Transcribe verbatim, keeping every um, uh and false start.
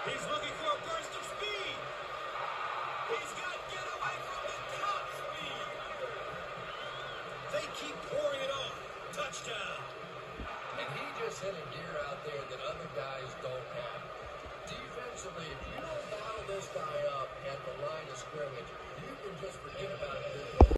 He's looking for a burst of speed. He's got getaway from the top speed. They keep pouring it on. Touchdown. And he just hit a gear out there that other guys don't have. Defensively, if you don't bottle this guy up at the line of scrimmage, you can just forget about it.